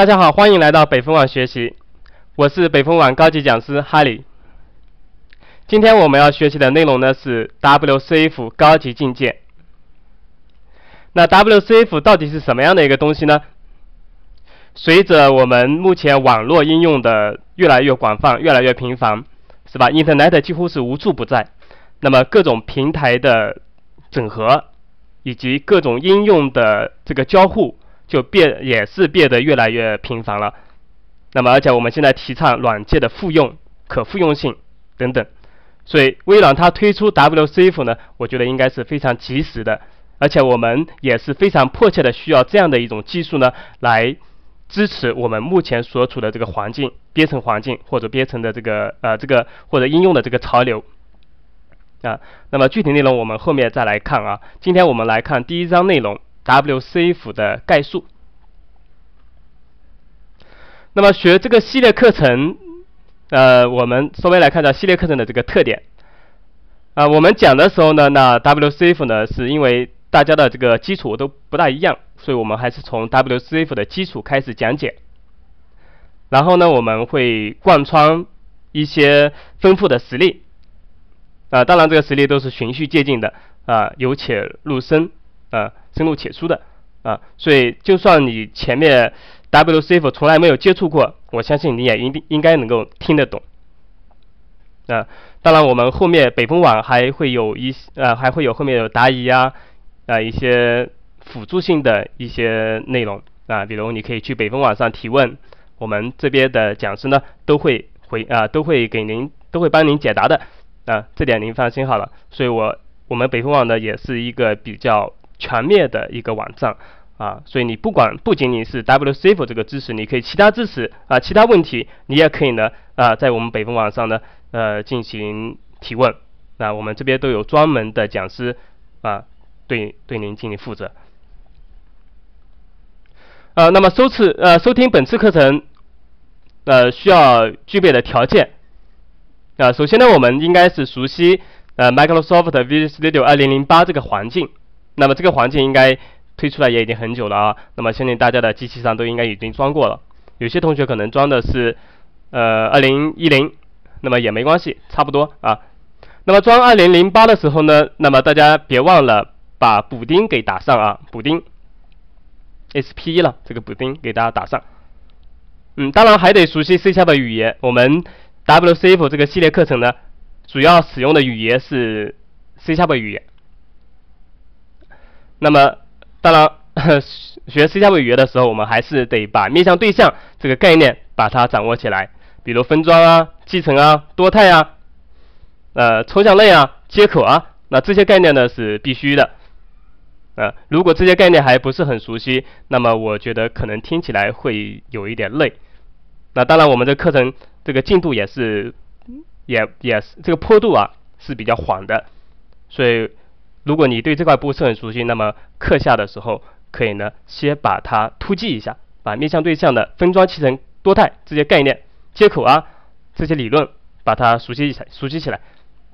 大家好，欢迎来到北风网学习，我是北风网高级讲师哈里。今天我们要学习的内容呢是 WCF 高级境界。那 WCF 到底是什么样的一个东西呢？随着我们目前网络应用的越来越广泛、越来越频繁，是吧 ？Internet 几乎是无处不在。那么各种平台的整合以及各种应用的这个交互也是变得越来越频繁了。那么而且我们现在提倡软件的复用、可复用性等等，所以微软它推出 WCF 呢，我觉得应该是非常及时的，而且我们也是非常迫切的需要这样的一种技术呢，来支持我们目前所处的这个环境、编程环境或者编程的这个或者应用的这个潮流啊。那么具体内容我们后面再来看啊。今天我们来看第一章内容 WCF 的概述。那么学这个系列课程，我们稍微来看一下系列课程的这个特点。我们讲的时候呢，那 WCF 呢，是因为大家的这个基础都不大一样，所以我们还是从 WCF 的基础开始讲解。然后呢，我们会贯穿一些丰富的实例。当然这个实例都是循序渐进的，由浅入深，深入且出的，所以就算你前面WCF 从来没有接触过，我相信你也应该能够听得懂。当然我们后面北风网还会有后面有答疑一些辅助性的一些内容比如你可以去北风网上提问，我们这边的讲师呢都会帮您解答的这点您放心好了。所以我们北风网呢也是一个比较全面的一个网站。所以你不仅仅是 WCF 这个知识，你可以其他知识其他问题你也可以呢在我们北风网上呢进行提问。我们这边都有专门的讲师对您进行负责。那么收听本次课程需要具备的条件首先呢，我们应该是熟悉Microsoft Visual Studio 2008这个环境。那么这个环境应该推出来也已经很久了那么相信大家的机器上都应该已经装过了，有些同学可能装的是2010，那么也没关系，差不多那么装2008的时候呢，那么大家别忘了把补丁给打上补丁 SPE 了，这个补丁给大家打上。当然还得熟悉 C# 的语言，我们 WCF 这个系列课程呢，主要使用的语言是 C# 语言。那么当然学 C# 语言的时候，我们还是得把面向对象这个概念把它掌握起来，比如分装继承多态抽象类接口那这些概念呢是必须的。如果这些概念还不是很熟悉，那么我觉得可能听起来会有一点累。那当然我们这课程这个进度也是这个坡度是比较缓的，所以如果你对这块不是很熟悉，那么课下的时候可以呢先把它突击一下，把面向对象的分装、继承、多态这些概念、接口这些理论把它熟悉起来。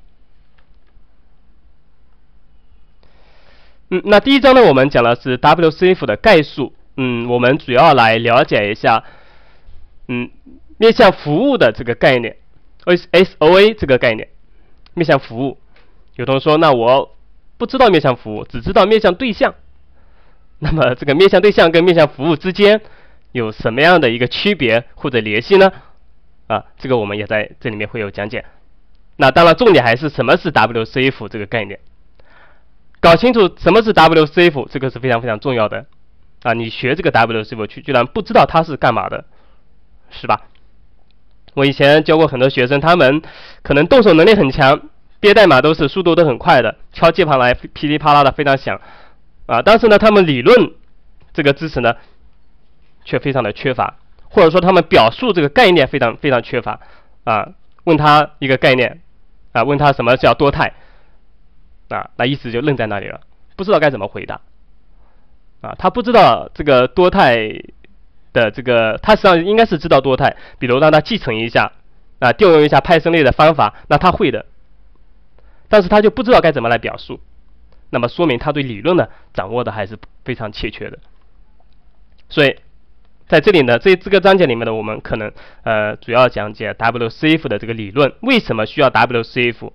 那第一章呢，我们讲的是 WCF 的概述。我们主要来了解一下面向服务的这个概念 SOA 这个概念。面向服务，有同学说那我不知道面向服务，只知道面向对象。那么这个面向对象跟面向服务之间有什么样的一个区别或者联系呢？这个我们也在这里面会有讲解。那当然重点还是什么是 WCF 这个概念。搞清楚什么是 WCF， 这个是非常非常重要的你学这个 WCF 居然不知道它是干嘛的，是吧？我以前教过很多学生，他们可能动手能力很强，编代码速度都很快的，敲键盘来噼里啪啦的非常响但是呢他们理论这个知识呢却非常的缺乏，或者说他们表述这个概念非常非常缺乏问他一个概念问他什么叫多态那意思就愣在那里了，不知道该怎么回答他不知道这个多态的这个，他实际上应该是知道多态，比如让他继承一下调用一下派生类的方法，那他会的，但是他就不知道该怎么来表述，那么说明他对理论呢掌握的还是非常欠缺的。所以在这里呢，这个章节里面呢，我们可能主要讲解 WCF 的这个理论，为什么需要 WCF？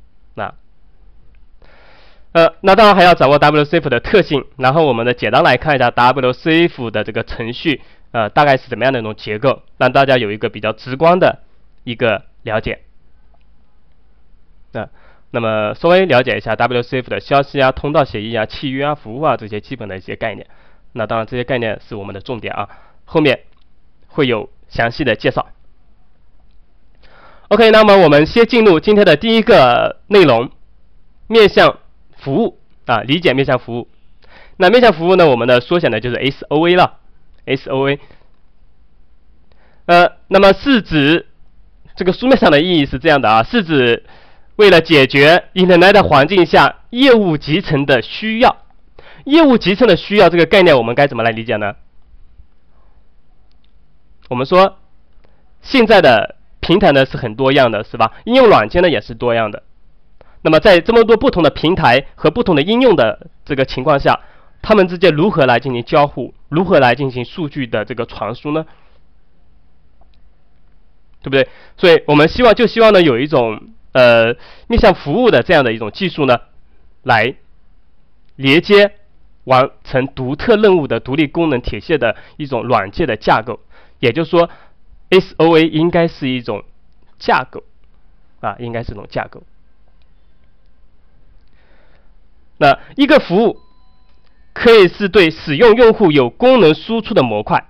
那当然还要掌握 WCF 的特性，然后我们简单来看一下 WCF 的这个程序，大概是怎么样的一种结构，让大家有一个比较直观的一个了解。那么稍微了解一下 WCF 的消息啊、通道协议啊、契约啊、服务啊这些基本的一些概念。那当然这些概念是我们的重点啊，后面会有详细的介绍。OK， 那么我们先进入今天的第一个内容，面向服务理解面向服务。那面向服务呢，我们的缩写呢就是 SOA 了 ，SOA。那么是指这个书面上的意义是这样的啊，是指为了解决 Internet 环境下业务集成的需要。业务集成的需要这个概念，我们该怎么来理解呢？我们说现在的平台呢是很多样的，是吧？应用软件呢也是多样的。那么在这么多不同的平台和不同的应用的这个情况下，它们之间如何来进行交互，如何来进行数据的这个传输呢？对不对？所以我们希望呢有一种面向服务的这样的一种技术呢，来连接完成独特任务的独立功能体系的一种软件的架构。也就是说 SOA 应该是一种架构应该是一种架构。那一个服务可以是对使用用户有功能输出的模块。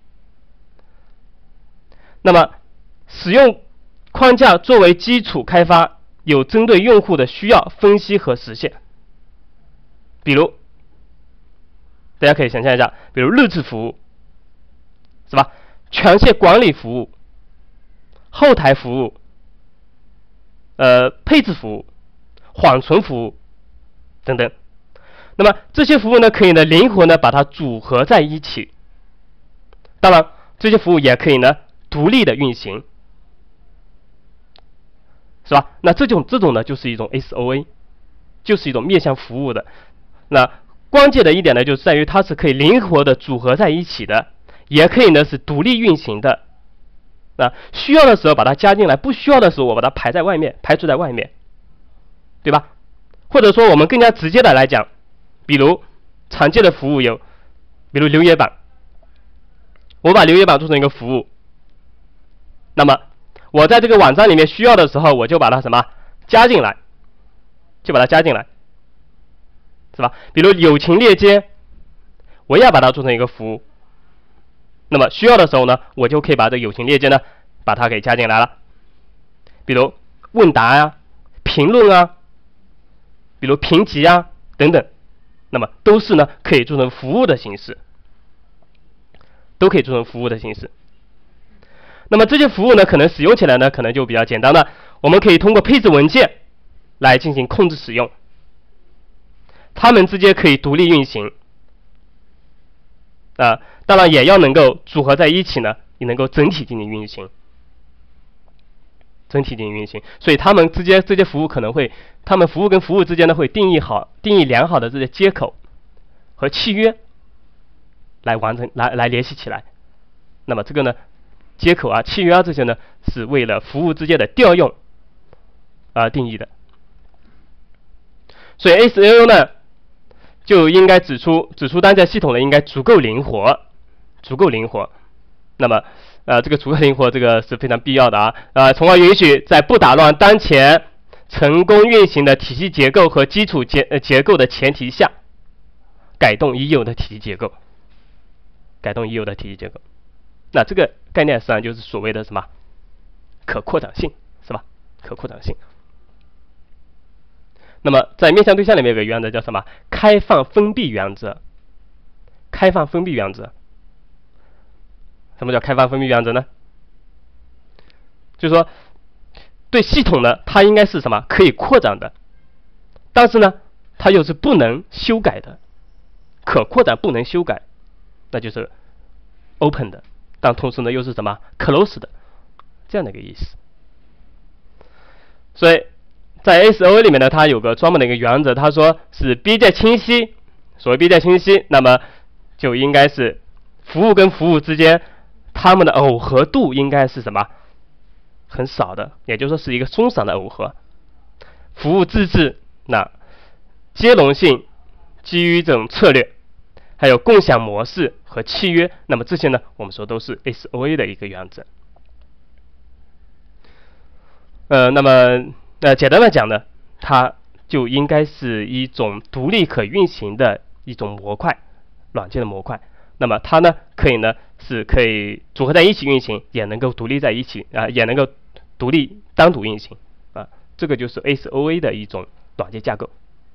那么使用框架作为基础开发，有针对用户的需要分析和实现。比如大家可以想象一下，比如日志服务是吧，权限管理服务、后台服务、配置服务、缓存服务等等。那么这些服务呢，可以呢灵活呢把它组合在一起。当然这些服务也可以呢独立的运行，是吧？那这种呢就是一种 SOA， 就是一种面向服务的。那关键的一点呢，就是在于它是可以灵活的组合在一起的，也可以呢是独立运行的。需要的时候把它加进来，不需要的时候我把它排除在外面，对吧？或者说我们更加直接的来讲，比如常见的服务有，比如留言板，我把留言板做成一个服务，那么我在这个网站里面需要的时候，我就把它加进来，是吧？比如友情链接，我也要把它做成一个服务，那么需要的时候呢，我就可以把这个友情链接呢把它给加进来了。比如问答啊、评论啊，比如评级啊等等，那么都是呢可以做成服务的形式，那么这些服务呢，可能使用起来呢可能就比较简单了，我们可以通过配置文件来进行控制使用，它们之间可以独立运行当然也要能够组合在一起呢，也能够整体进行运行。所以它们之间这些服务可能会，它们服务跟服务之间呢会定义良好的这些接口和契约来联系起来。那么这个呢，接口啊、契约啊这些呢，是为了服务之间的调用定义的。所以 SOA 呢就应该指出当前系统呢应该足够灵活。那么这个足够灵活，这个是非常必要的从而允许在不打乱当前成功运行的体系结构和基础结构的前提下，改动已有的体系结构。那这个概念实际上就是所谓的什么可扩展性，是吧？可扩展性。那么在面向对象里面有个原则叫什么？开放封闭原则。什么叫开放封闭原则呢？就是说对系统呢，它应该是什么？可以扩展的，但是呢它又是不能修改的，可扩展不能修改，那就是 open 的，但同时呢又是什么 close 的，这样的一个意思。所以在 SOA 里面呢，它有个专门的一个原则，它说是边界清晰。所谓边界清晰，那么就应该是服务跟服务之间，它们的耦合度应该是什么？很少的，也就是说是一个松散的耦合。服务自治，那接龙性基于这种策略，还有共享模式和契约，那么这些呢，我们说都是 SOA 的一个原则。那么简单的讲呢，它就应该是一种独立可运行的一种模块，软件的模块。那么它呢，可以组合在一起运行，也能够独立在一起也能够单独运行这个就是 SOA 的一种软件架构。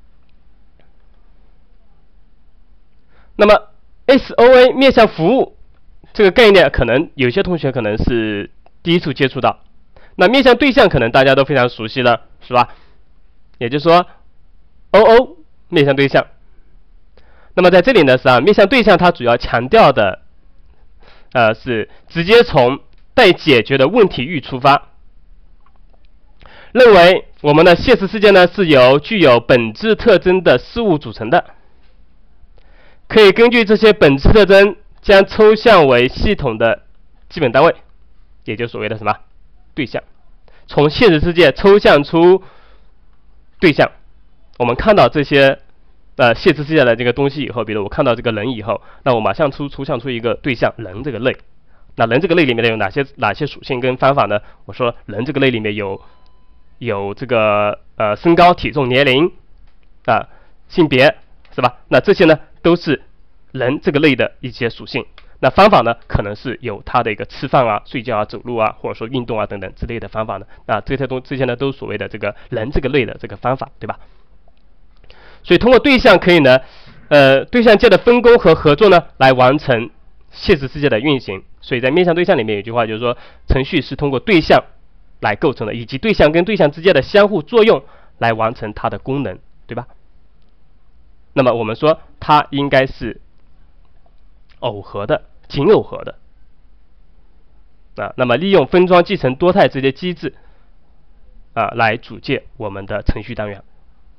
那么 SOA 面向服务这个概念，可能有些同学可能是第一次接触到。那面向对象可能大家都非常熟悉了，是吧？也就是说 OO 面向对象。那么在这里呢，面向对象它主要强调的是直接从待解决的问题域出发，认为我们的现实世界呢是由具有本质特征的事物组成的，可以根据这些本质特征将抽象为系统的基本单位，也就是所谓的什么对象，从现实世界抽象出对象。我们看到这些现实世界的这个东西以后，比如我看到这个人以后，那我马上抽象出一个对象人这个类。那人这个类里面有哪些属性跟方法呢？我说人这个类里面有这个身高、体重、年龄性别，是吧？那这些呢都是人这个类的一些属性。那方法呢，可能是有它的一个吃饭睡觉走路或者说运动等等之类的方法呢。这些呢都是所谓的这个人这个类的这个方法，对吧？所以通过对象可以呢，对象间的分工和合作呢，来完成现实世界的运行。所以在面向对象里面有句话就是说，程序是通过对象来构成的，以及对象跟对象之间的相互作用来完成它的功能，对吧？那么我们说它应该是耦合的，仅耦合的那么利用分装、继承、多态这些机制来组建我们的程序单元。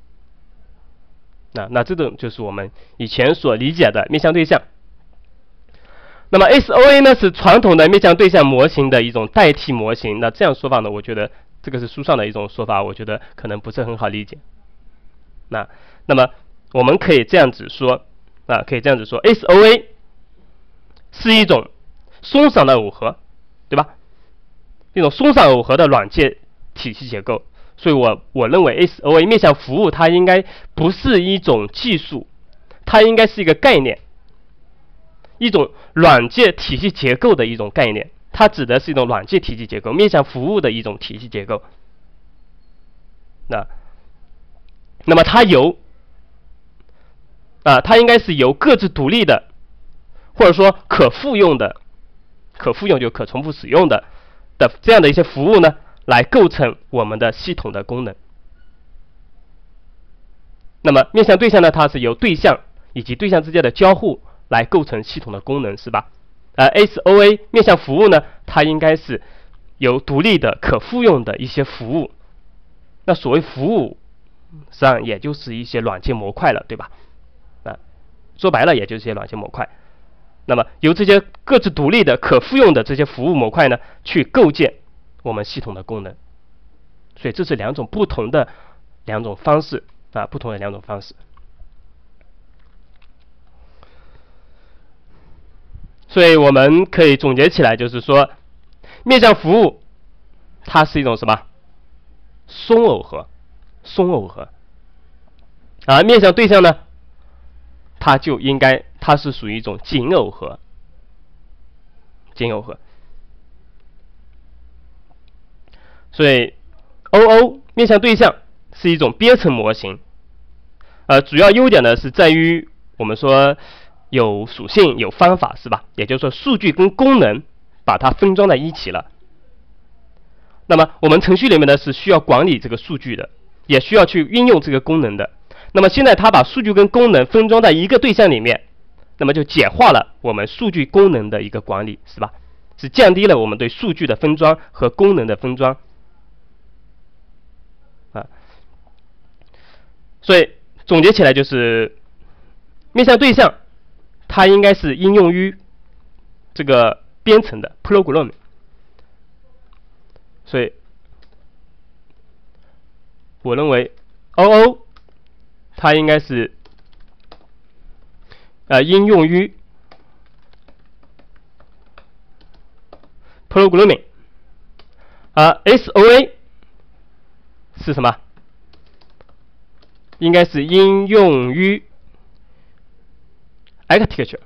那这种就是我们以前所理解的面向对象。那么 SOA 呢是传统的面向对象模型的一种代替模型。那这样说法呢，我觉得这个是书上的一种说法，我觉得可能不是很好理解。那么我们可以这样子说SOA 是一种松散的耦合，对吧？一种松散耦合的软件体系结构。所以我认为 SOA 面向服务它应该不是一种技术，它应该是一个概念，一种软件体系结构的一种概念。它指的是一种软件体系结构，面向服务的一种体系结构。那么它它应该是由各自独立的，或者说可复用就可重复使用的这样的一些服务呢，来构成我们的系统的功能。那么面向对象呢，它是由对象以及对象之间的交互来构成系统的功能，是吧？SOA 面向服务呢，它应该是由独立的可复用的一些服务。那所谓服务，实际上也就是一些软件模块了，对吧？说白了也就是一些软件模块。那么由这些各自独立的可复用的这些服务模块呢，去构建我们系统的功能。所以这是不同的两种方式。所以我们可以总结起来，就是说面向服务它是一种什么？松耦合。而面向对象呢，它是属于一种紧耦合。所以 OO 面向对象是一种编程模型，主要优点呢是在于我们说有属性有方法，是吧？也就是说数据跟功能把它分装在一起了。那么我们程序里面呢是需要管理这个数据的，也需要去运用这个功能的。那么现在它把数据跟功能分装在一个对象里面，那么就简化了我们数据功能的一个管理，是吧？是降低了我们对数据的分装和功能的分装。所以总结起来就是面向对象它应该是应用于这个编程的 programming， 所以我认为 OO 它应该是应用于 programming， 而 SOA 是什么？应该是应用于 architecture。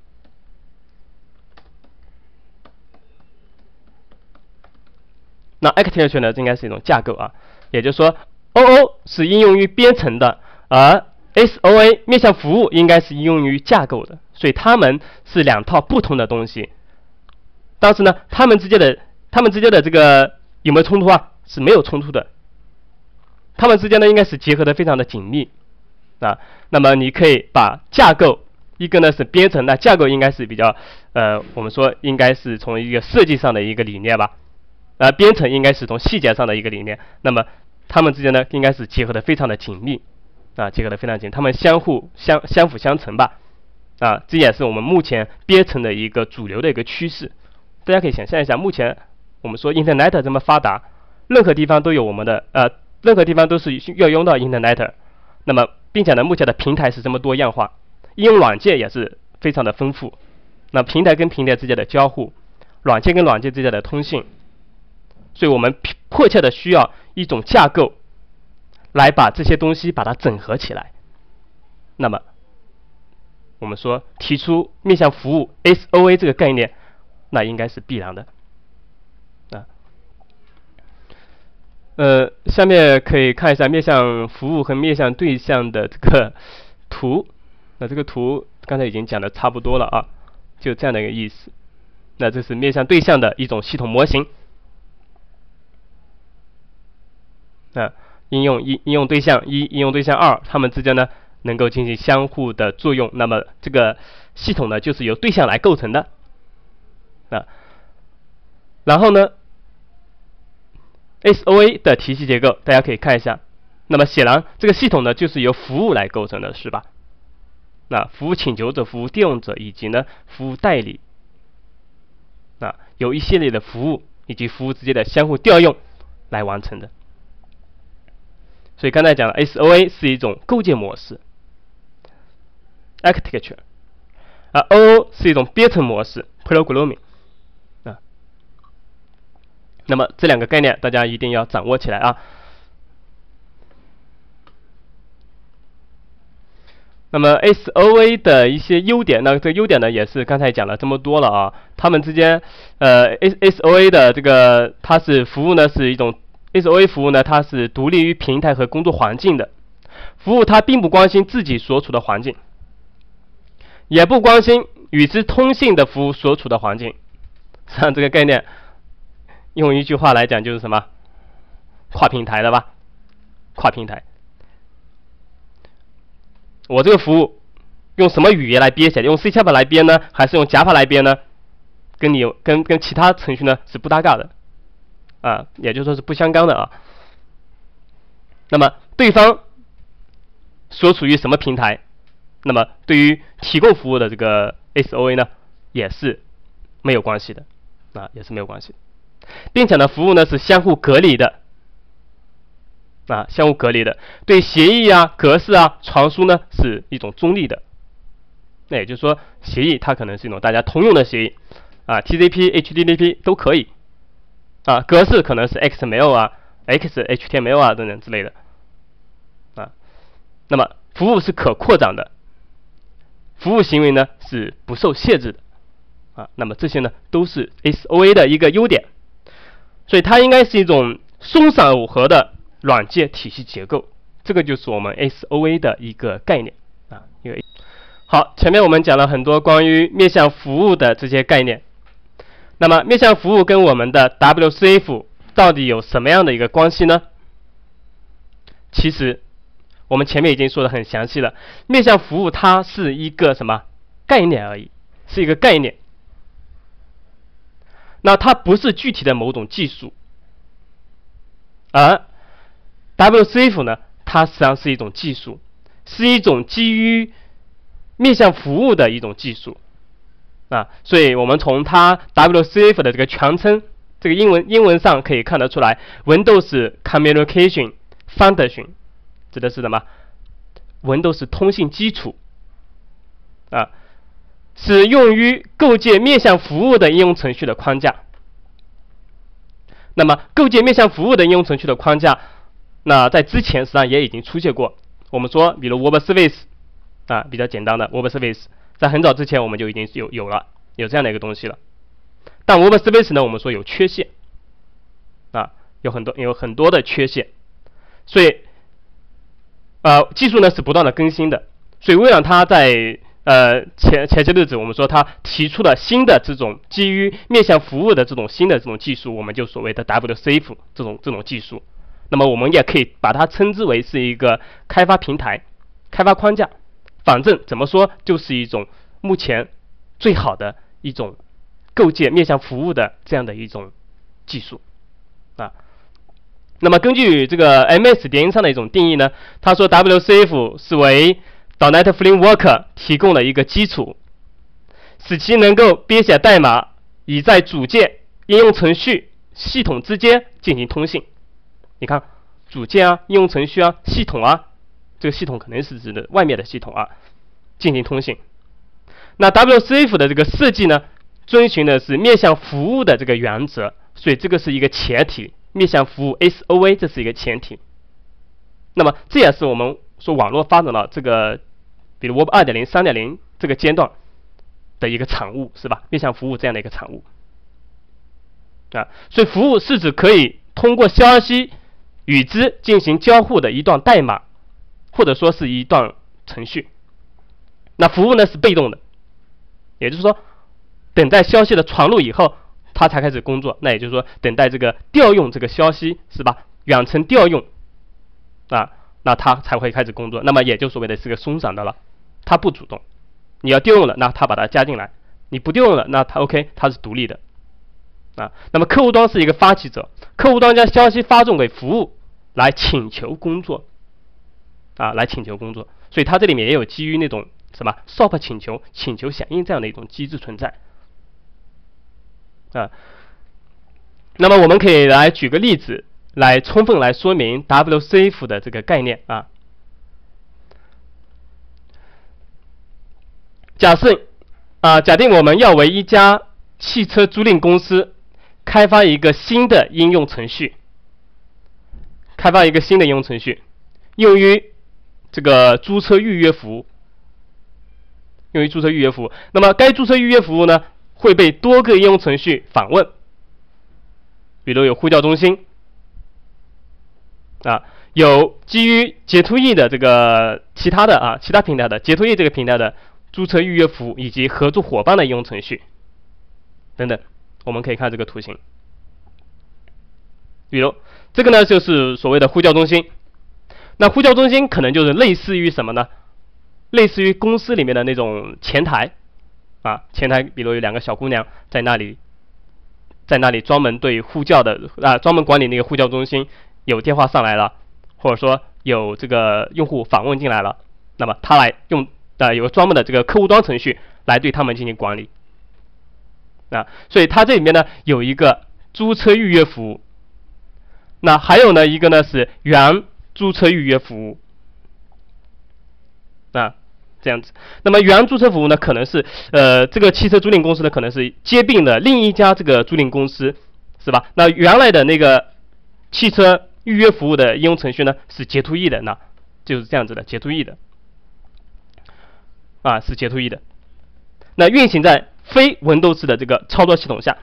那 architecture 呢，应该是一种架构啊，也就是说 OO 是应用于编程的，而 SOA 面向服务应该是应用于架构的，所以它们是两套不同的东西。但是呢，它们之间的这个有没有冲突啊？是没有冲突的。它们之间呢，应该是结合的非常的紧密啊。那么你可以把架构，一个呢是编程，那架构应该是比较我们说应该是从一个设计上的一个理念吧。编程应该是从细节上的一个理念，那么它们之间呢，应该是结合的非常的紧密，结合的非常紧，它们相辅相成吧，这也是我们目前编程的一个主流的一个趋势。大家可以想象一下，目前我们说 Internet 这么发达，任何地方都有我们的任何地方都是要用到 Internet， 那么并且呢，目前的平台是这么多样化，应用软件也是非常的丰富，那平台跟平台之间的交互，软件跟软件之间的通信。所以我们迫切的需要一种架构来把这些东西把它整合起来。那么我们说提出面向服务 SOA 这个概念，那应该是必然的。下面可以看一下面向服务和面向对象的这个图。那这个图刚才已经讲的差不多了啊，就这样的一个意思。那这是面向对象的一种系统模型。应用对象1、应用对象2，它们之间呢能够进行相互的作用。那么这个系统呢就是由对象来构成的。然后呢 SOA 的体系结构大家可以看一下。那么显然这个系统呢就是由服务来构成的，是吧？那服务请求者、服务调用者以及呢服务代理，由一系列的服务以及服务之间的相互调用来完成的。所以刚才讲了 SOA 是一种构建模式 architecture， 而 OO 是一种编程模式 programming。那么这两个概念大家一定要掌握起来啊。那么 SOA 的一些优点，那这个优点呢也是刚才讲了这么多了啊。它们之间SOA 的这个它是服务呢是一种 SOA 服务呢，它是独立于平台和工作环境的服务，它并不关心自己所处的环境，也不关心与之通信的服务所处的环境。像这个概念，用一句话来讲就是什么？跨平台的吧？跨平台。我这个服务用什么语言来编写？用 C# 来编呢，还是用 Java 来编呢？跟其他程序呢是不搭嘎的。也就是说是不相干的啊。那么对方所处于什么平台，那么对于提供服务的这个 SOA 呢，也是没有关系的，也是没有关系的，并且呢，服务呢是相互隔离的，相互隔离的，对协议格式传输呢是一种中立的。那也就是说，协议它可能是一种大家通用的协议，TCP、HTTP 都可以。格式可能是 XML、XHTML 等等之类的。那么服务是可扩展的，服务行为呢是不受限制的。那么这些呢都是 SOA 的一个优点，所以它应该是一种松散耦合的软件体系结构。这个就是我们 SOA 的一个概念好，前面我们讲了很多关于面向服务的这些概念。那么面向服务跟我们的 WCF 到底有什么样的一个关系呢？其实我们前面已经说的很详细了，面向服务它是一个什么概念而已，是一个概念。那它不是具体的某种技术，而 WCF 呢，它实际上是一种技术，是一种基于面向服务的一种技术。 所以我们从它 WCF 的这个全称，这个英文上可以看得出来 ，Windows Communication Foundation 指的是什么 ？Windows 通信基础是用于构建面向服务的应用程序的框架。那么构建面向服务的应用程序的框架，那在之前实际上也已经出现过。我们说，比如 Web Service 比较简单的 Web Service， 在很早之前我们就已经有这样的一个东西了。但 Web Service 呢，我们说有缺陷有很多的缺陷，所以技术呢是不断的更新的。所以微软它在前些日子我们说它提出了新的这种基于面向服务的这种新的这种技术，我们就所谓的 WCF 这种技术。那么我们也可以把它称之为是一个开发平台、开发框架，反正怎么说就是一种目前最好的一种构建面向服务的这样的一种技术那么根据这个 MS 点映上的一种定义呢，他说 WCF 是为 .NET Framework 提供了一个基础，使其能够编写代码，以在组件、应用程序、系统之间进行通信。你看，组件应用程序系统这个系统可能是指的外面的系统进行通信。那 WCF 的这个设计呢，遵循的是面向服务的这个原则，所以这个是一个前提，面向服务 SOA 这是一个前提。那么这也是我们说网络发展到这个，比如 Web 2.0、3.0 这个阶段的一个产物，是吧？面向服务这样的一个产物所以服务是指可以通过消息与之进行交互的一段代码，或者说是一段程序。那服务呢是被动的，也就是说，等待消息的传入以后，它才开始工作。那也就是说，等待这个调用这个消息，是吧？远程调用那它才会开始工作。那么也就所谓的是个松散的了，它不主动。你要调用了，那它把它加进来；你不调用了，那它 OK， 它是独立的那么客户端是一个发起者，客户端将消息发送给服务来请求工作来请求工作。所以它这里面也有基于那种什么 SOAP 请求响应这样的一种机制存在那么我们可以来举个例子，来充分来说明 WCF 的这个概念假定我们要为一家汽车租赁公司开发一个新的应用程序，用于这个租车预约服务，那么该租车预约服务呢，会被多个应用程序访问，比如有呼叫中心有基于 J2E 的这个其他平台的 J2E 这个平台的租车预约服务，以及合作伙伴的应用程序等等。我们可以看这个图形，比如这个呢就是所谓的呼叫中心。那呼叫中心可能就是类似于什么呢？类似于公司里面的那种前台前台比如有2个小姑娘在那里专门对呼叫的专门管理那个呼叫中心，有电话上来了，或者说有这个用户访问进来了，那么他来用有个专门的这个客户端程序来对他们进行管理所以它这里面呢有一个租车预约服务，那还有呢一个呢是原租车预约服务这样子。那么原租车服务呢，可能是这个汽车租赁公司呢，可能是接并了另一家这个租赁公司，是吧？那原来的那个汽车预约服务的应用程序呢，是 J2E 的，那就是这样子的 J2E 的是 J2E 的，那运行在非 Windows 的这个操作系统下。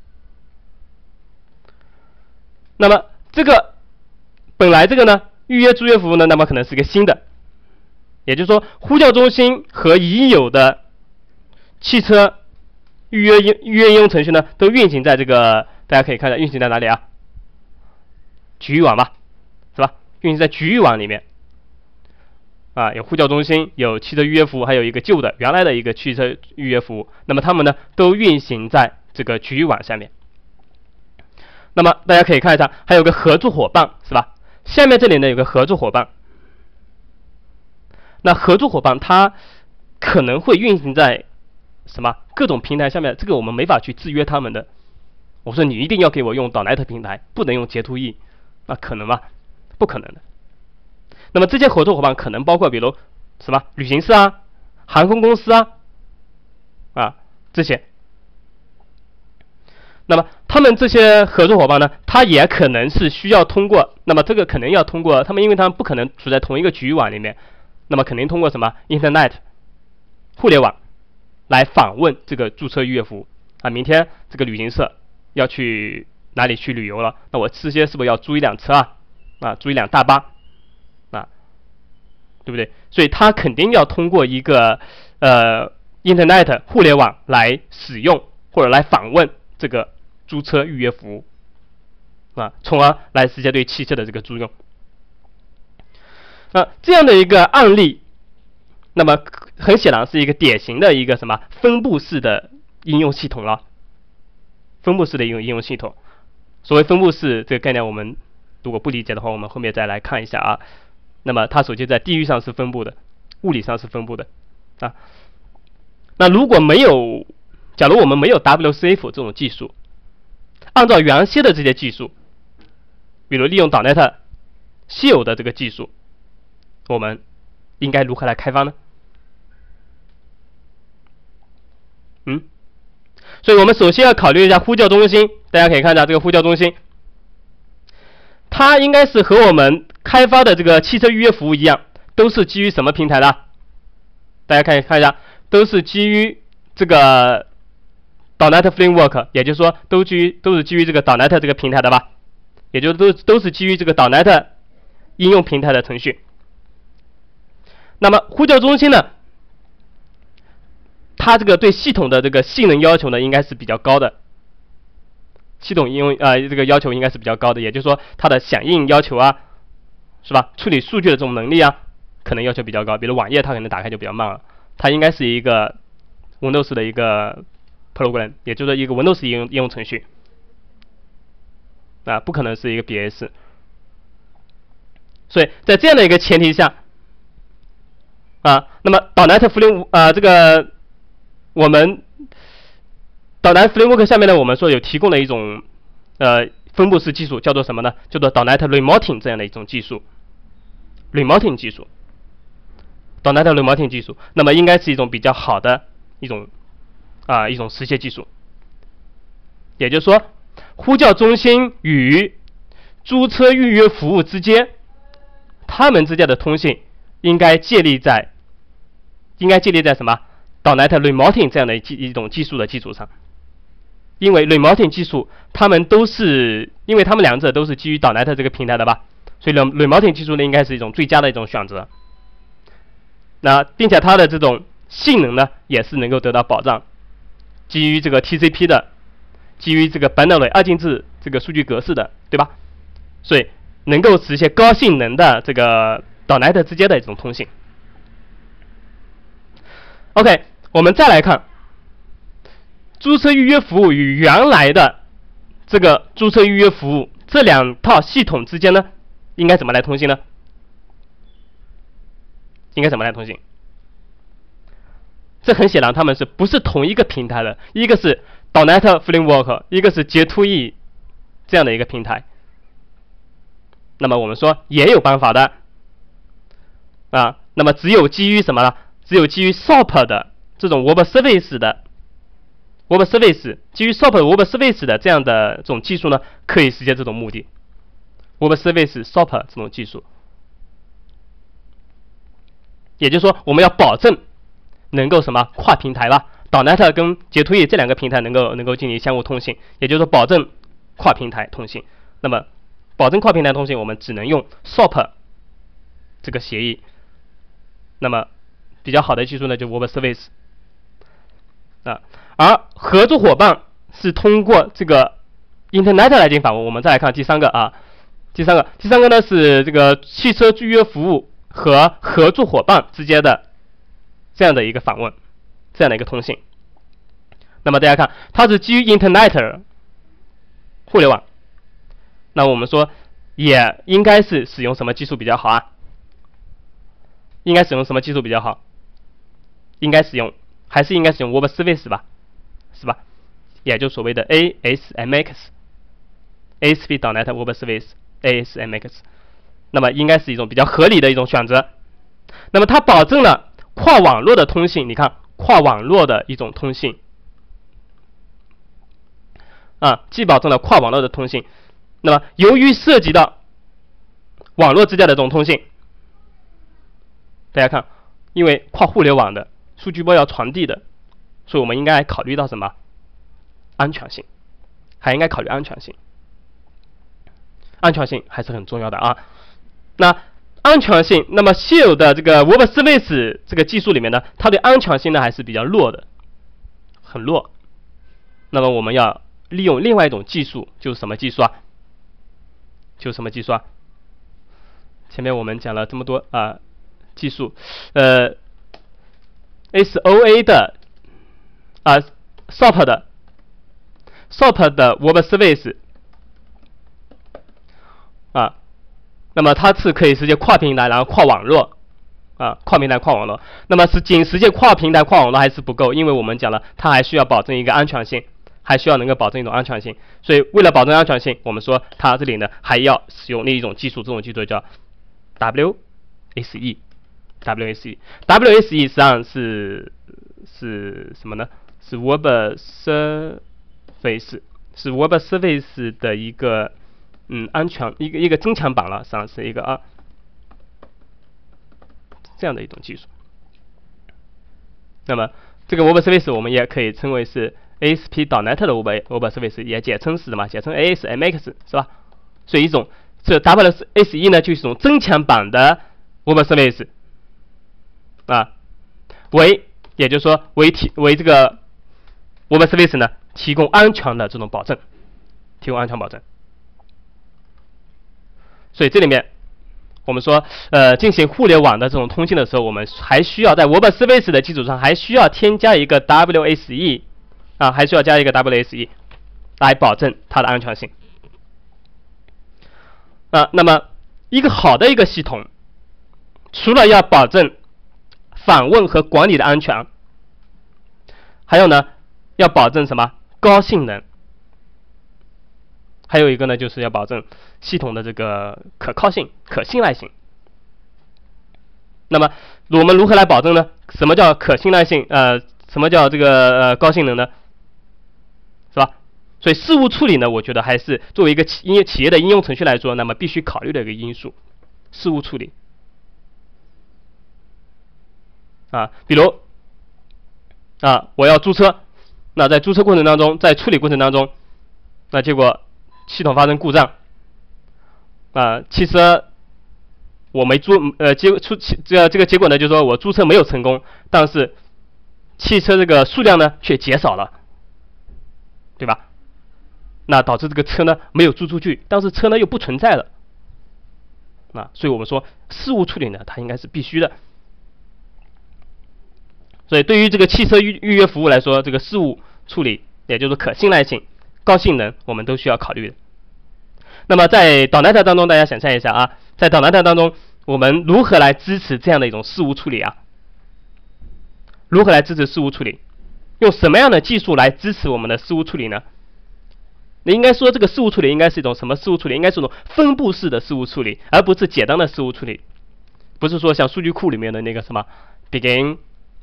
那么这个本来这个呢预约租约服务呢，那么可能是一个新的，也就是说呼叫中心和已有的汽车预约应用程序呢，都运行在这个，大家可以看到运行在哪里局域网吧，是吧？运行在局域网里面有呼叫中心，有汽车预约服务，还有一个旧的原来的一个汽车预约服务，那么它们呢都运行在这个局域网下面。那么大家可以看一下，还有个合作伙伴，是吧？下面这里呢有个合作伙伴，那合作伙伴它可能会运行在什么各种平台下面，这个我们没法去制约他们的。我说你一定要给我用 .NET 平台，不能用 J2E， 那可能吗？不可能的。那么这些合作伙伴可能包括比如什么旅行社啊、航空公司啊这些。那么他们这些合作伙伴呢，他也可能是需要通过，那么这个可能要通过他们，因为他们不可能处在同一个局域网里面，那么肯定通过什么 Internet 互联网来访问这个注册预约服务啊。明天这个旅行社要去哪里去旅游了，那我事先是不是要租一辆车租一辆大巴对不对？所以他肯定要通过一个Internet 互联网来使用或者来访问这个租车预约服务从而来实现对汽车的这个租用。这样的一个案例，那么很显然是一个典型的一个什么分布式的应用系统了。分布式的应用系统，所谓分布式这个概念，我们如果不理解的话，我们后面再来看一下那么它首先在地域上是分布的，物理上是分布的那如果没有，假如我们没有 WCF 这种技术，按照原先的这些技术，比如利用 .NET 现有的这个技术，我们应该如何来开发呢？所以我们首先要考虑一下呼叫中心。大家可以看一下这个呼叫中心，它应该是和我们开发的这个汽车预约服务一样，都是基于什么平台的？大家看一下，都是基于这个 .NET Framework， 也就是说都是基于这个 .NET 这个平台的吧？也就是都是基于这个 .NET 应用平台的程序。那么呼叫中心呢，它这个对系统的这个性能要求呢，应该是比较高的。系统应用这个要求应该是比较高的，也就是说它的响应要求是吧？处理数据的这种能力可能要求比较高。比如网页它可能打开就比较慢了，它应该是一个 Windows 的一个 program， 也就是一个 Windows 应用程序不可能是一个 BS。所以在这样的一个前提下那么 .NET Framework 这个我们.NET Framework 下面呢，我们说有提供了一种分布式技术，叫做什么呢？叫做 .NET Remoting 这样的一种技术。Remoting 技术 .NET Remoting 技术，那么应该是一种比较好的一种实现技术。也就是说，呼叫中心与租车预约服务之间，它们之间的通信应该建立在什么 .NET Remoting 这样的一种技术的基础上。因为 Remoting 技术，因为它们两者都是基于 .NET 这个平台的吧，所以 Remoting 技术呢，应该是一种最佳的一种选择。并且它的这种性能呢，也是能够得到保障，基于这个 TCP 的，基于这个 binary 二进制这个数据格式的，对吧？所以能够实现高性能的这个 .NET 之间的一种通信。OK， 我们再来看租车预约服务与原来的这个租车预约服务这两套系统之间呢，应该怎么来通信呢？这很显然，他们是不是同一个平台的？一个是 .NET Framework， 一个是 J2E 这样的一个平台。那么我们说也有办法的那么只有基于什么呢？只有基于 SOAP 的这种 Web Service 基于 SOAP Web Service 的这样的这种技术呢，可以实现这种目的。Web Service SOAP 这种技术，也就是说，我们要保证能够什么跨平台了 ，.NET 跟 J2E 这两个平台能够进行相互通信，也就是说保证跨平台通信。那么保证跨平台通信，我们只能用 SOAP 这个协议。那么比较好的技术呢，就 Web Service 而合作伙伴是通过这个 Internet 来进行访问。我们再来看第三个第三个呢是这个汽车预约服务和合作伙伴之间的这样的一个访问，这样的一个通信。那么大家看，它是基于 Internet 互联网。那我们说也应该是使用什么技术比较好应该使用什么技术比较好？应该使用还是应该使用 Web Service 吧，是吧？也就所谓的 ASMX。ASP.NET Web Service ASMX， 那么应该是一种比较合理的一种选择。那么它保证了跨网络的通信，你看跨网络的一种通信啊，既保证了跨网络的通信，那么由于涉及到网络之间的这种通信，大家看，因为跨互联网的数据波要传递的，所以我们应该考虑到什么？安全性，还应该考虑安全性。安全性还是很重要的啊。那安全性，那么现有的这个 Web Service 这个技术里面呢，它对安全性呢还是比较弱的，很弱。那么我们要利用另外一种技术，就是什么技术啊？就是什么技术啊？前面我们讲了这么多技术，SOA 的SOAP 的 Web Service。那么它是可以实现跨平台，然后跨网络，跨平台跨网络。那么仅实现跨平台跨网络还是不够，因为我们讲了，它还需要保证一个安全性，还需要能够保证一种安全性。所以为了保证安全性，我们说它这里呢还要使用另一种技术，这种技术叫 WSE。WSE 实际上是什么呢？是 Web Service， 是 Web Service 的一个安全一个增强版了，实际上是一个这样的一种技术。那么这个 Web Service 我们也可以称为是 ASP.NET 的 Web Service， 也简称是什么？简称 ASMX 是吧？所以这 WSE 呢就是一种增强版的 Web Service 也就是说为这个 Web Service 呢提供安全的这种保证，提供安全保证。所以这里面我们说进行互联网的这种通信的时候，我们还需要在 Web Service 的基础上还需要添加一个 WSE 还需要加一个 WSE 来保证它的安全性。那么一个好的一个系统，除了要保证访问和管理的安全，还有呢要保证什么？高性能。还有一个呢，就是要保证系统的这个可靠性、可信赖性。那么我们如何来保证呢？什么叫可信赖性？什么叫这个高性能呢？是吧？所以事务处理呢，我觉得还是作为一个企业的应用程序来说，那么必须考虑的一个因素，事务处理。比如我要租车，那在租车过程当中，在处理过程当中，那结果系统发生故障，汽车我没租，这个结果呢，就是说我租车没有成功，但是汽车这个数量呢却减少了，对吧？那导致这个车呢没有租出去，但是车呢又不存在了，所以我们说事务处理呢，它应该是必须的。所以对于这个汽车预约服务来说，这个事务处理，也就是可信赖性、高性能，我们都需要考虑的。那么在 .NET 当中，大家想象一下在 .NET 当中，我们如何来支持这样的一种事务处理如何来支持事务处理？用什么样的技术来支持我们的事务处理呢？你应该说这个事务处理应该是一种什么事务处理？应该是一种分布式的事务处理，而不是简单的事务处理。不是说像数据库里面的那个什么 begin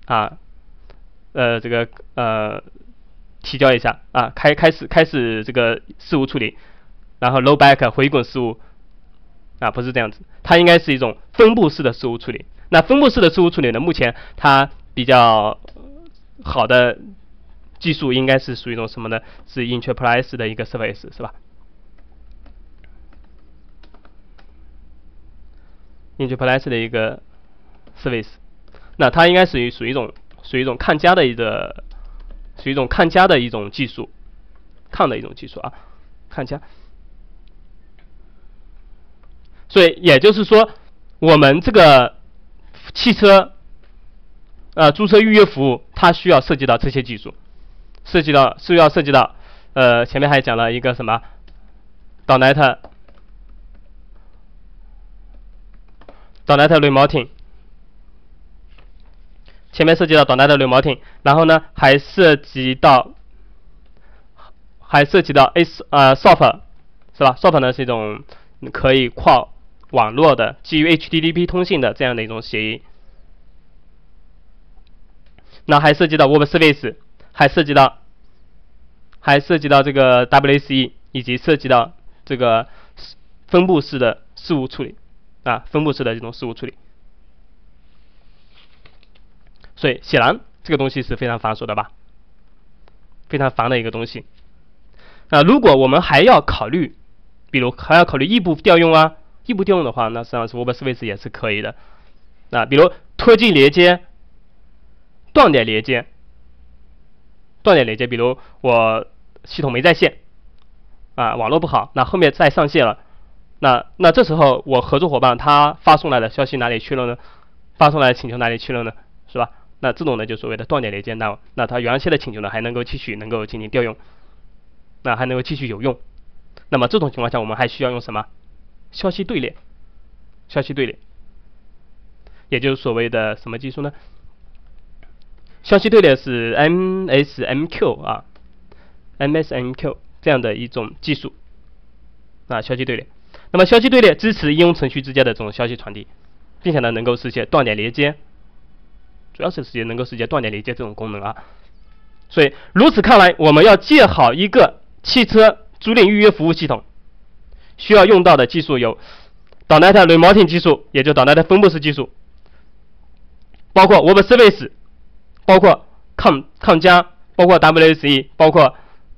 这个提交一下开始这个事务处理，然后 rollback 回滚事务不是这样子，它应该是一种分布式的事务处理。那分布式的事务处理呢，目前它比较好的技术应该是属于一种什么呢？是 Enterprise 的一个 service 是吧？Enterprise 的一个 service， 那它应该属于一种看家的一种技术，看的一种技术看家。所以也就是说，我们这个汽车租车预约服务，它需要涉及到这些技术，涉及到前面还讲了一个什么 .NET Remoting， 前面涉及到短带的 remoting， 然后呢还涉及到SOP 是吧 ？SOP 呢是一种可以跨网络的基于 HTTP 通信的这样的一种协议。那还涉及到 Web Service， 还涉及到这个 WSE， 以及涉及到这个分布式的事务处理啊，分布式的这种事务处理。所以显然这个东西是非常繁琐的吧，非常烦的一个东西。如果我们还要考虑，比如还要考虑异步调用啊，异步调用的话，那实际上是 Web Service 也是可以的。比如脱机连接、断点连接，比如我系统没在线网络不好，那后面再上线了，那这时候我合作伙伴他发送来的消息哪里去了呢？发送来的请求哪里去了呢？是吧？那这种呢就所谓的断点连接，那它原先的请求呢还能够继续进行调用，那还能够继续有用。那么这种情况下我们还需要用什么？消息队列，也就是所谓的什么技术呢？消息队列是 MSMQ MSMQ 这样的一种技术消息队列。那么消息队列支持应用程序之间的这种消息传递，并且呢能够实现断点连接，主要是能够实现断点连接这种功能所以如此看来，我们要建好一个汽车租赁预约服务系统，需要用到的技术有.NET Remoting 技术，也就.NET 分布式技术，包括 Web Service， 包括抗加，包括 WSE， 包括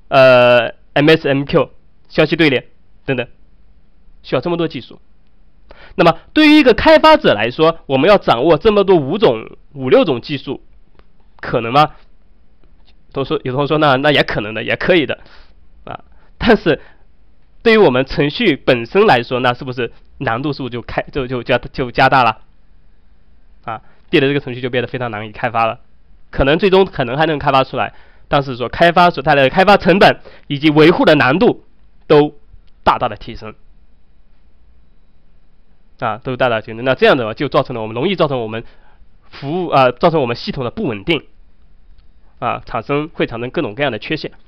MSMQ 消息队列等等，需要这么多技术。那么对于一个开发者来说，我们要掌握这么多五六种技术，可能吗？有同学说那也可能的，也可以的但是对于我们程序本身来说，那是不是难度是不是就加大了变得这个程序就变得非常难以开发了？可能最终还能开发出来，但是说开发所带来的开发成本以及维护的难度都大大的提升都大大提升。那这样的话就容易造成我们服务造成我们系统的不稳定会产生各种各样的缺陷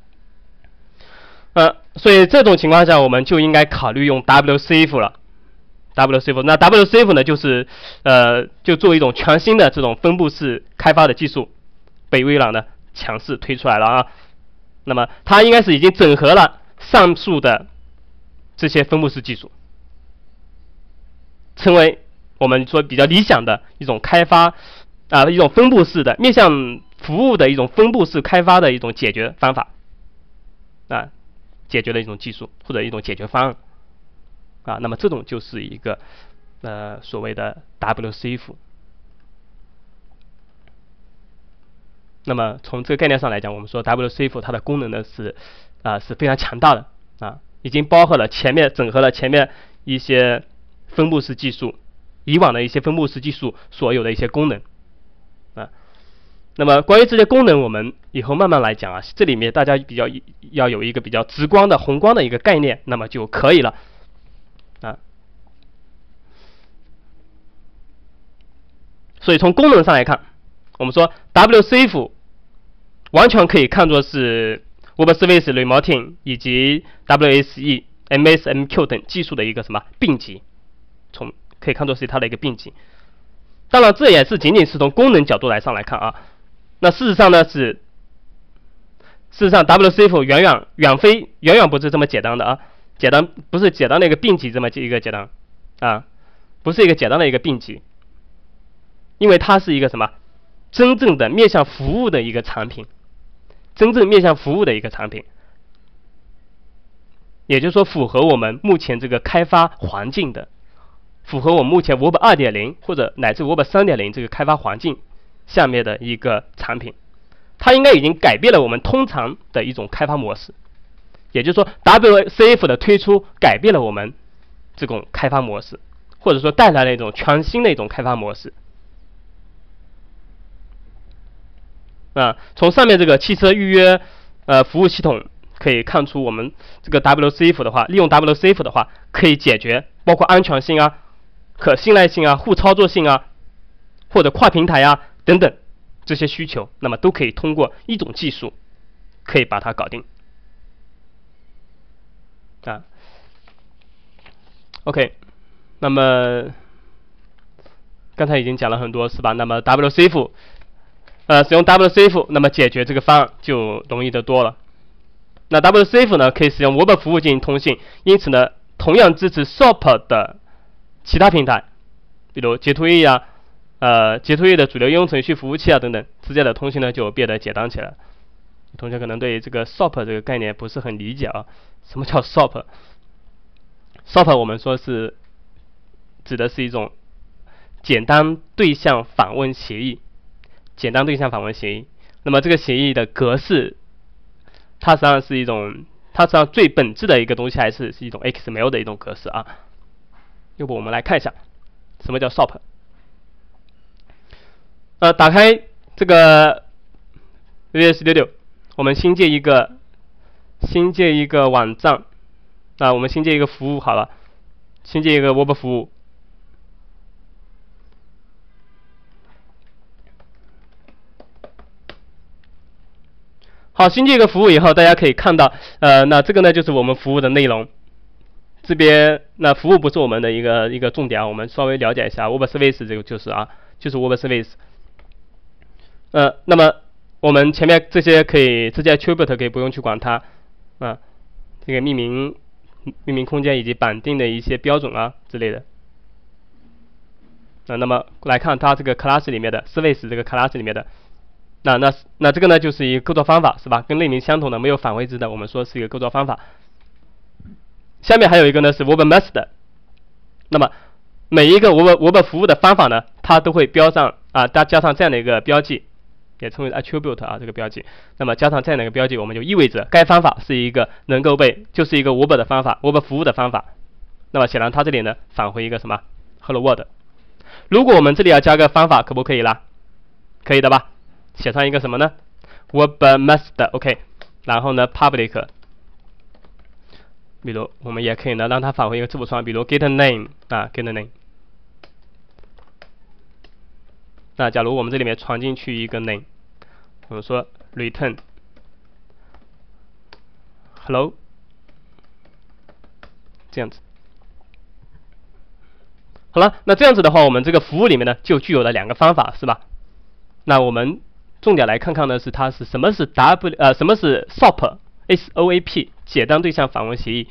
所以这种情况下我们就应该考虑用 WCF 了。那 WCF 呢就作为一种全新的这种分布式开发的技术，被微软呢强势推出来了那么它应该是已经整合了上述的这些分布式技术，成为我们说比较理想的一种开发一种分布式的面向服务的一种分布式开发的一种解决方法解决的一种技术或者一种解决方案那么这种就是一个所谓的 WCF。 那么从这个概念上来讲，我们说 WCF 它的功能呢是非常强大的已经整合了前面一些分布式技术，以往的一些分布式技术所有的一些功能那么关于这些功能，我们以后慢慢来讲这里面大家要有一个比较直观的宏观的一个概念，那么就可以了所以从功能上来看，我们说 WCF 完全可以看作是 Web Service Remoting 以及 WSE、MSMQ 等技术的一个什么并集，可以看作是它的一个并集。当然，这也是仅仅是从功能角度来看那事实上呢WCF 远远不是这么简单的不是简单的一个并集这么一个简单不是一个简单的一个并集，因为它是一个什么真正的面向服务的一个产品，也就是说符合我们目前这个开发环境的，符合我们目前 Web 2.0 或者乃至 Web 3.0 这个开发环境下面的一个产品，它应该已经改变了我们通常的一种开发模式。也就是说 WCF 的推出改变了我们这种开发模式，或者说带来了一种全新的一种开发模式从上面这个汽车预约服务系统可以看出，我们这个 WCF 的话，利用 WCF 的话可以解决包括安全性可信赖性互操作性或者跨平台等等这些需求，那么都可以通过一种技术可以把它搞定。OK， 那么刚才已经讲了很多是吧？那么 WCF， 使用 WCF， 那么解决这个方案就容易得多了。那 WCF 呢，可以使用 Web 服务进行通信，因此呢，同样支持 SOAP 的其他平台，比如截图页啊，截图页的主流应用程序服务器啊等等，之间的通信呢就变得简单起来。同学可能对这个 SOAP 这个概念不是很理解啊，什么叫 SOAP？SOAP 我们说是指的是一种简单对象访问协议，简单对象访问协议。那么这个协议的格式，它实际上是一种，它实际上最本质的一个东西还是一种 XML 的一种格式啊。要不我们来看一下什么叫 SOAP。打开这个 Visual Studio， 我们新建一个网站。我们新建一个服务好了，新建一个 Web 服务。好，新建一个服务以后，大家可以看到，那这个呢就是我们服务的内容。这边那服务不是我们的一个重点啊，我们稍微了解一下 Web Service 这个就是Web Service。那么我们前面这些可以直接 attribute 可以不用去管它这个命名空间以及绑定的一些标准啊之类的。那么来看它这个 class 里面的 service 这个 class 里面的，那这个呢就是一个构造方法是吧？跟类名相同的没有返回值的，我们说是一个构造方法。下面还有一个呢是 Web Method， 那么每一个 Web 服务的方法呢，它都会标上加上这样的一个标记，也称为 attribute 这个标记。那么加上这样的一个标记，我们就意味着该方法是一个能够就是一个 Web 的方法 ，Web 服务的方法。那么显然它这里呢返回一个什么 Hello World。如果我们这里要加个方法，可不可以啦？可以的吧？写上一个什么呢 ？Web Method OK， 然后呢 Public， 比如我们也可以呢让它返回一个字符串，比如 Get Name Get Name。那假如我们这里面传进去一个 name， 我们说 return hello， 这样子。好了，那这样子的话，我们这个服务里面呢就具有了两个方法，是吧？那我们重点来看看呢，什么是 SOAP SOAP 简单对象访问协议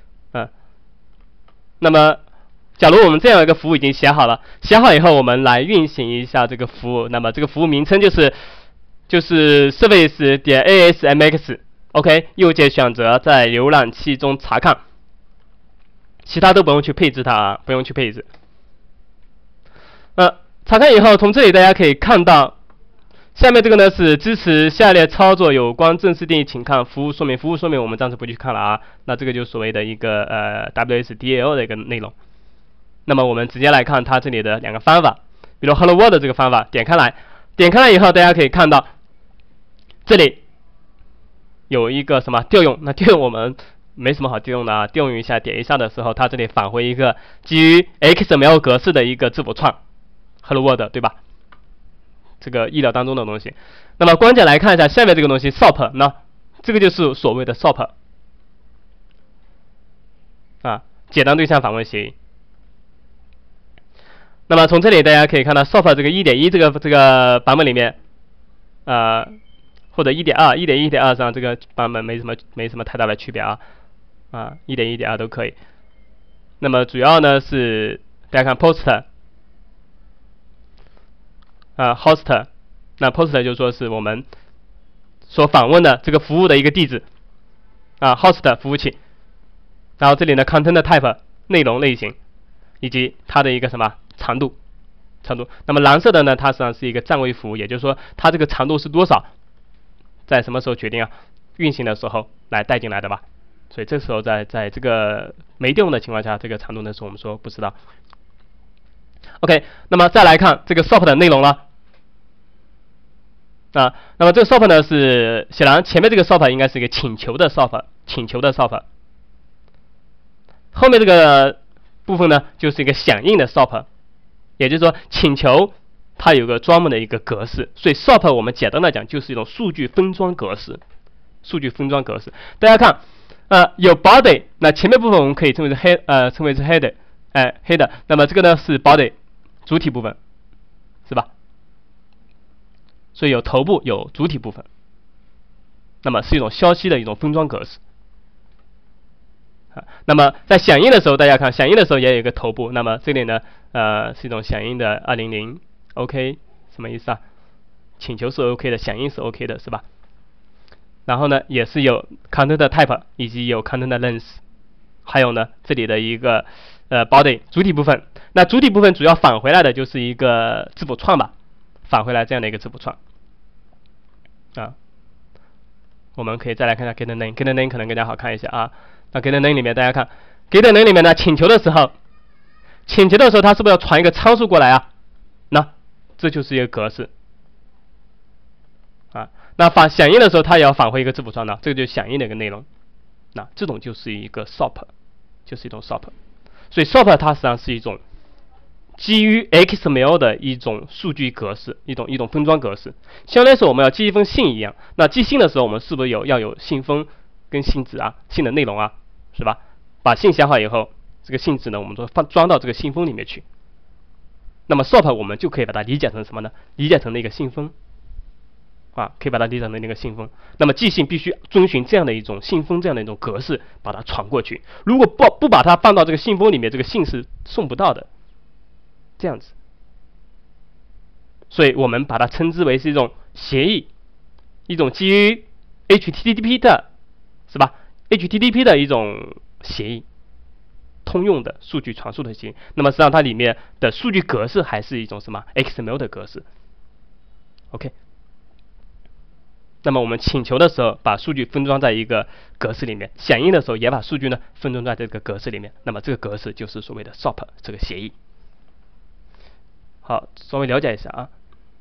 那么假如我们这样一个服务已经写好了，写好以后我们来运行一下这个服务，那么这个服务名称就是service 点 ASMX OK， 右键选择在浏览器中查看，其他都不用去配置它不用去配置。查看以后，从这里大家可以看到，下面这个呢是支持下列操作有关正式定义，请看服务说明。服务说明我们暂时不去看了那这个就是所谓的一个WSDL 的一个内容。那么我们直接来看它这里的两个方法，比如 Hello World 这个方法，点开来以后，大家可以看到这里有一个什么调用，那调用我们没什么好调用的调用一下，点一下的时候，它这里返回一个基于 XML 格式的一个字符串 Hello World， 对吧？这个意料当中的东西。那么关键来看一下下面这个东西 SOAP， 那这个就是所谓的 SOAP 简单对象访问协议。那么从这里大家可以看到 SOAP 这个 1.1 这个版本里面或者 1.2 1.1 上这个版本没什么太大的区别1.1 1.2 都可以。那么主要呢是大家看 post host， 那 post 就说是我们所访问的这个服务的一个地址host 服务器，然后这里呢 content type 内容类型以及它的一个什么长度。那么蓝色的呢，它实际上是一个占位符，也就是说它这个长度是多少，在什么时候决定运行的时候来带进来的吧。所以这时候在这个没调用的情况下，这个长度呢是我们说不知道。OK， 那么再来看这个 SOAP 的内容了那么这个 SOAP 呢是显然前面这个 SOAP 应该是一个请求的 SOAP， 后面这个部分呢就是一个响应的 SOAP， 也就是说请求它有个专门的一个格式，所以 SOP 我们简单来讲就是一种数据分装格式。数据分装格式，大家看，有 body， 那前面部分我们可以称为是header， header， 那么这个呢是 body 主体部分，是吧？所以有头部有主体部分，那么是一种消息的一种分装格式。那么在响应的时候，大家看响应的时候也有一个头部，那么这里呢是一种响应的200 OK， 什么意思啊？请求是 OK 的，响应是 OK 的，是吧？然后呢也是有 content type 以及有 content length， 还有呢这里的一个body 主体部分，那主体部分主要返回来的就是一个字符串吧，返回来这样的一个字符串啊。我们可以再来看一下 get name，get name 可能更加好看一些啊。那 get name 里面大家看 get name 里面呢，请求的时候它是不是要传一个参数过来啊？那这就是一个格式啊。那响应的时候它也要返回一个字符串呢，这个就是响应的一个内容。那这种就是一个 SOP， 就是一种 SOP。所以 SOP 它实际上是一种基于 XML 的一种数据格式，一种分装格式，相当于是我们要寄一封信一样。那寄信的时候，我们是不是要有信封跟信纸啊，信的内容啊，是吧？把信写好以后，这个信纸呢，我们装到这个信封里面去。那么 SOP 我们就可以把它理解成什么呢？理解成那个信封啊，可以把它理解成那个信封。那么寄信必须遵循这样的一种信封这样的一种格式，把它传过去。如果不把它放到这个信封里面，这个信是送不到的。这样子，所以我们把它称之为是一种协议，一种基于 HTTP 的，是吧 ？HTTP 的一种协议，通用的数据传输的协议。那么实际上它里面的数据格式还是一种什么 XML 的格式 ？OK。那么我们请求的时候，把数据分装在一个格式里面；响应的时候，也把数据呢分装在这个格式里面。那么这个格式就是所谓的 SOP 这个协议。好，稍微了解一下啊。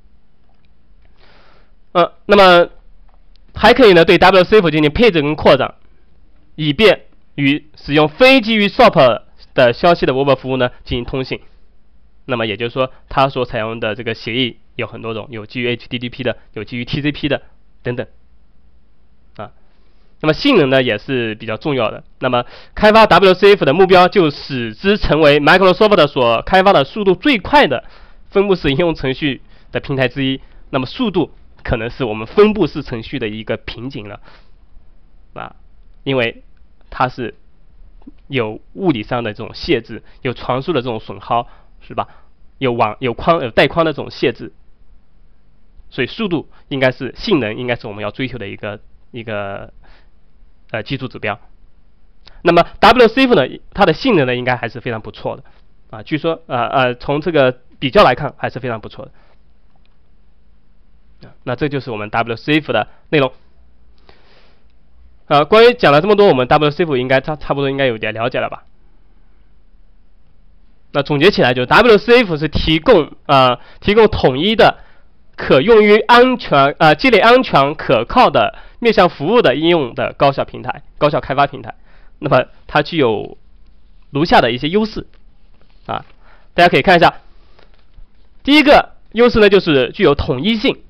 那么还可以呢对 WCF 进行配置跟扩展，以便与使用非基于 SOP 的消息的 Web 服务呢进行通信。那么也就是说，它所采用的这个协议有很多种，有基于 HTTP 的，有基于 TCP 的等等啊。那么性能呢也是比较重要的。那么开发 WCF 的目标就使之成为 Microsoft 所开发的速度最快的分布式应用程序的平台之一。那么速度可能是我们分布式程序的一个瓶颈了啊，因为它是有物理上的这种限制，有传输的这种损耗，是吧？有带宽的这种限制，所以速度性能应该是我们要追求的一个基础指标。那么 WCF 呢，它的性能呢应该还是非常不错的啊，据说从这个比较来看还是非常不错的。那这就是我们 WCF 的内容。关于讲了这么多，我们 WCF 应该差不多应该有点了解了吧？那总结起来就是 WCF 是提供统一的、可用于积累安全可靠的面向服务的应用的高效开发平台。那么它具有如下的一些优势啊，大家可以看一下。第一个优势呢就是具有统一性。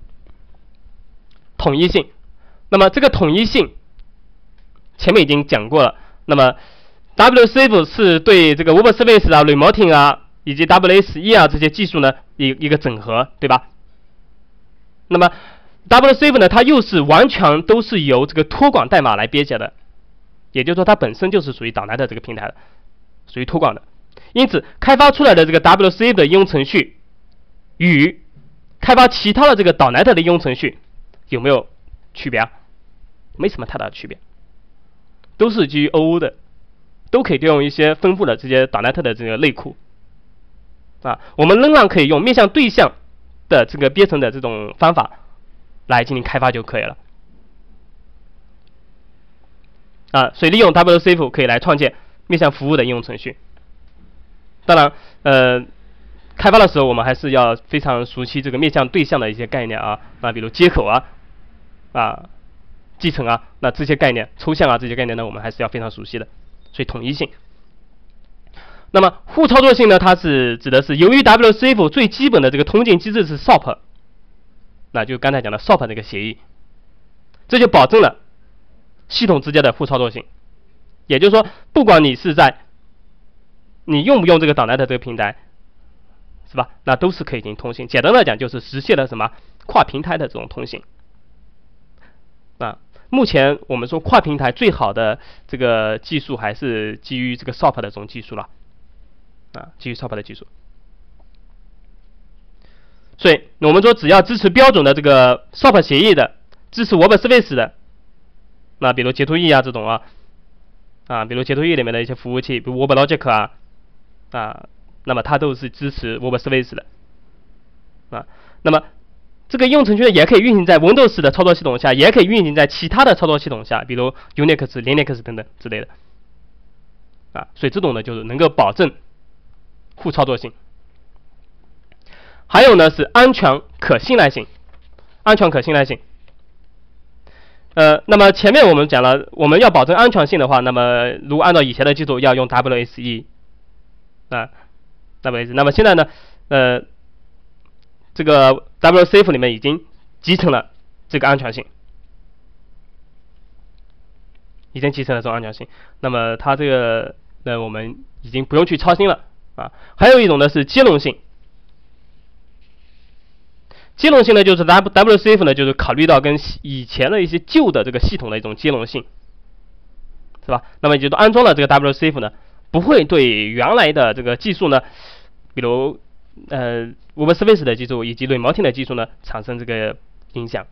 那么这个统一性前面已经讲过了。那么 WCF 是对这个 Web Service 啊、Remoting 啊以及 WSE 啊这些技术呢一个整合，对吧？那么 WCF 呢，它又是完全都是由这个托管代码来编写的，也就是说它本身就是属于导 net 这个平台的，属于托管的。因此开发出来的这个 WCF 的应用程序与开发其他的这个导 net 的应用程序有没有区别啊？没什么太大的区别，都是基于 OO 的，都可以调用一些丰富的这些导 net 的这个类库啊。我们仍然可以用面向对象的这个编程的这种方法来进行开发就可以了啊。所以利用 WCF 可以来创建面向服务的应用程序。当然，开发的时候我们还是要非常熟悉这个面向对象的一些概念啊，比如接口继承那这些概念，抽象这些概念呢，我们还是要非常熟悉的。所以统一性。 那么互操作性呢，它是指的是由于 WCF 最基本的这个通信机制是 SOP， 那就刚才讲的 SOP 这个协议，这就保证了系统之间的互操作性。也就是说，不管你是在你用不用这个导来的这个平台，是吧？那都是可以进行通信。简单来讲，就是实现了什么跨平台的这种通信。啊，目前我们说跨平台最好的这个技术还是基于这个 SOP 的这种技术了。啊，基于 SOP 的技术。所以我们说，只要支持标准的这个 SOP 协议的，支持 Web Service 的，那比如截图翼啊这种比如截图翼里面的一些服务器，比如 WebLogic 那么它都是支持 Web Service 的。那么这个应用程序也可以运行在 Windows 的操作系统下，也可以运行在其他的操作系统下，比如 Unix、Linux 等等之类的。所以这种呢，就是能够保证互操作性。还有呢是安全可信赖性，安全可信赖性。那么前面我们讲了，我们要保证安全性的话，那么如果按照以前的技术要用 WSE， WSE。那么现在呢，这个 WCF 里面已经集成了这个安全性，已经集成了这种安全性。那么它这个我们已经不用去操心了还有一种呢是兼容性。兼容性呢，就是 WCF 呢，就是考虑到跟以前的一些旧的这个系统的一种兼容性，是吧？那么也就是安装了这个 WCF 呢，不会对原来的这个技术呢，比如Web Service 的技术以及 Remoting 的技术呢，产生这个影响。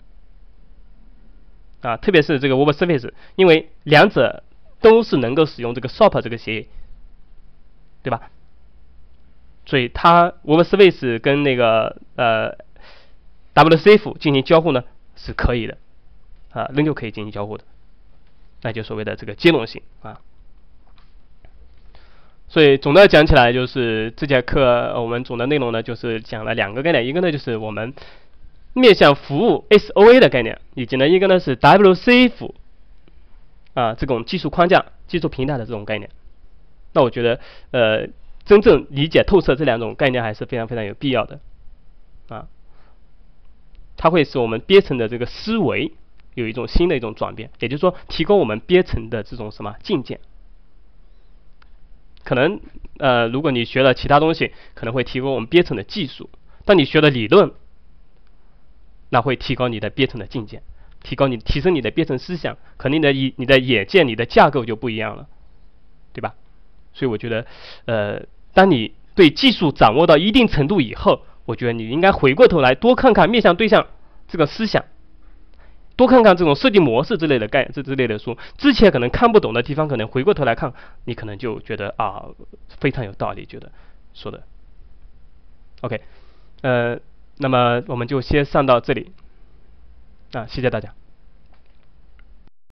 特别是这个 Web Service， 因为两者都是能够使用这个 SOP 这个协议，对吧？所以它 Web Service 跟那个WCF 进行交互呢是可以的，仍旧可以进行交互的，那就所谓的这个兼容性所以总的讲起来，就是这节课我们总的内容呢，就是讲了两个概念，一个呢就是我们面向服务 SOA 的概念，以及呢一个呢是 WCF 这种技术框架、技术平台的这种概念。那我觉得真正理解透彻这两种概念还是非常非常有必要的它会使我们编程的这个思维有一种新的一种转变，也就是说提高我们编程的这种什么境界。可能如果你学了其他东西，可能会提高我们编程的技术，但你学了理论，那会提高你的编程的境界，提升你的编程思想，可能你的眼界、你的架构就不一样了，对吧？所以我觉得当你对技术掌握到一定程度以后，我觉得你应该回过头来多看看面向对象这个思想，多看看这种设计模式之类的之类的书。之前可能看不懂的地方，可能回过头来看，你可能就觉得非常有道理，觉得说的。OK，那么我们就先上到这里谢谢大家。